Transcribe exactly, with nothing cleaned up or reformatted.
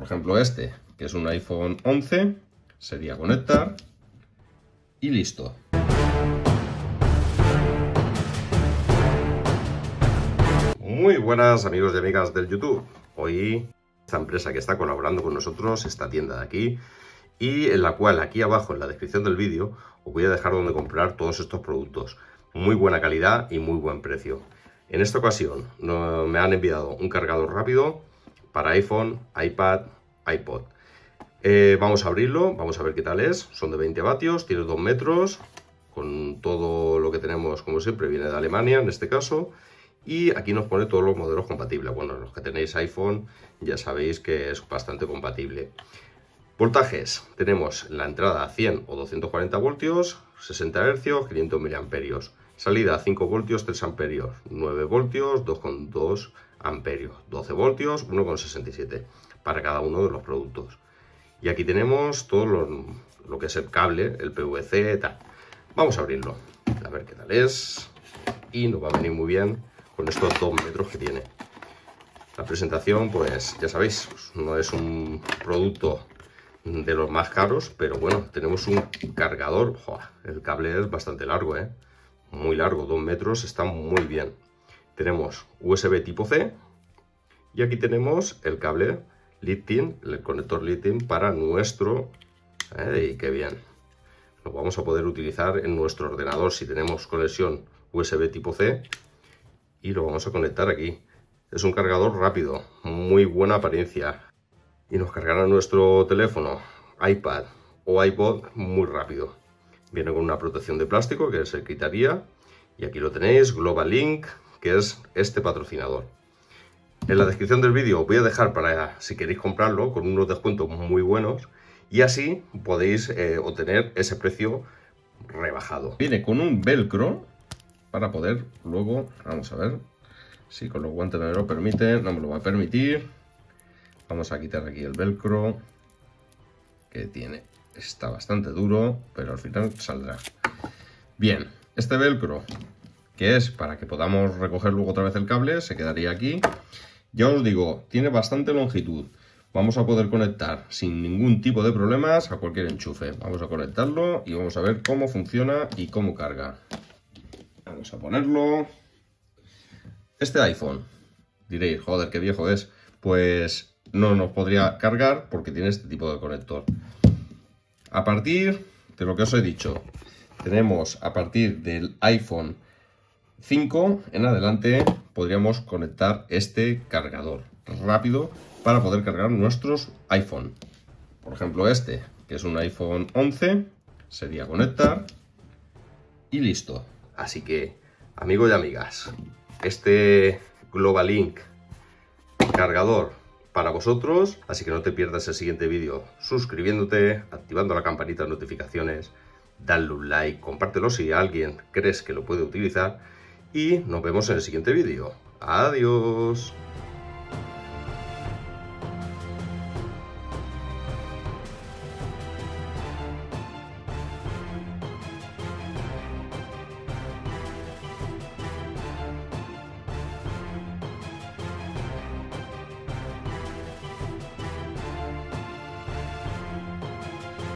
ejemplo este, que es un iPhone once, sería conectar y listo. Muy buenas amigos y amigas del YouTube. Hoy esta empresa que está colaborando con nosotros, esta tienda de aquí, y en la cual aquí abajo en la descripción del vídeo os voy a dejar donde comprar todos estos productos. Muy buena calidad y muy buen precio. En esta ocasión no, me han enviado un cargador rápido para iPhone, iPad, iPod. Eh, vamos a abrirlo, vamos a ver qué tal es. Son de veinte vatios, tiene dos metros, con todo lo que tenemos, como siempre, viene de Alemania en este caso. Y aquí nos pone todos los modelos compatibles. Bueno, los que tenéis iPhone ya sabéis que es bastante compatible. Voltajes, tenemos la entrada a cien o doscientos cuarenta voltios, sesenta hercios, quinientos miliamperios. Salida a cinco voltios, tres amperios, nueve voltios, dos coma dos amperios, doce voltios, uno coma sesenta y siete para cada uno de los productos. Y aquí tenemos todo lo, lo que es el cable, el P V C, tal. Vamos a abrirlo, a ver qué tal es. Y nos va a venir muy bien con estos dos metros que tiene. La presentación, pues ya sabéis, no es un producto de los más caros, pero bueno, tenemos un cargador. ¡Joder! El cable es bastante largo, ¿eh? Muy largo, dos metros, está muy bien. Tenemos U S B tipo C y aquí tenemos el cable Lightning, el conector Lightning para nuestro... ¡Eh! ¡Qué bien! Lo vamos a poder utilizar en nuestro ordenador si tenemos conexión U S B tipo C y lo vamos a conectar aquí. Es un cargador rápido, muy buena apariencia y nos cargará nuestro teléfono, iPad o iPod muy rápido. Viene con una protección de plástico que se quitaría y aquí lo tenéis, Global Link, que es este patrocinador. En la descripción del vídeo os voy a dejar para si queréis comprarlo con unos descuentos muy buenos y así podéis eh, obtener ese precio rebajado. Viene con un velcro para poder luego, vamos a ver si con los guantes me lo permite, no me lo va a permitir. Vamos a quitar aquí el velcro que tiene, está bastante duro, pero al final saldrá. Bien, este velcro que es para que podamos recoger luego otra vez el cable, se quedaría aquí. Ya os digo, tiene bastante longitud. Vamos a poder conectar sin ningún tipo de problemas a cualquier enchufe. Vamos a conectarlo y vamos a ver cómo funciona y cómo carga. Vamos a ponerlo. Este iPhone, diréis, joder, qué viejo es. Pues no nos podría cargar porque tiene este tipo de conector. A partir de lo que os he dicho, tenemos a partir del iPhone cinco en adelante, podríamos conectar este cargador rápido para poder cargar nuestros iPhone. Por ejemplo este, que es un iPhone once, sería conectar y listo. Así que, amigos y amigas, este Global Link cargador para vosotros, así que no te pierdas el siguiente vídeo suscribiéndote, activando la campanita de notificaciones, dale un like, compártelo si alguien crees que lo puede utilizar y nos vemos en el siguiente vídeo. Adiós.